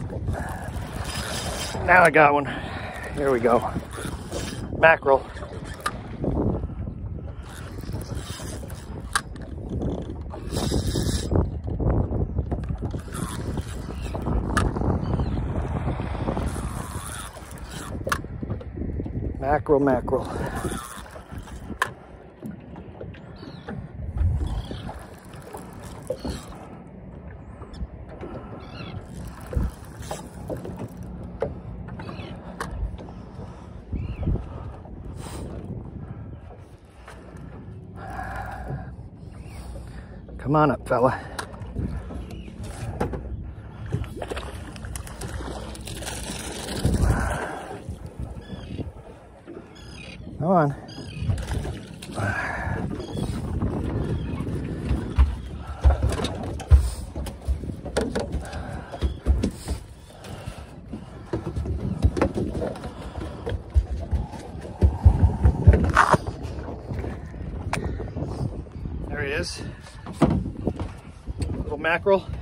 Now I got one. Here we go. Mackerel. Mackerel, mackerel. Come on up, fella. Come on. There he is. Little mackerel.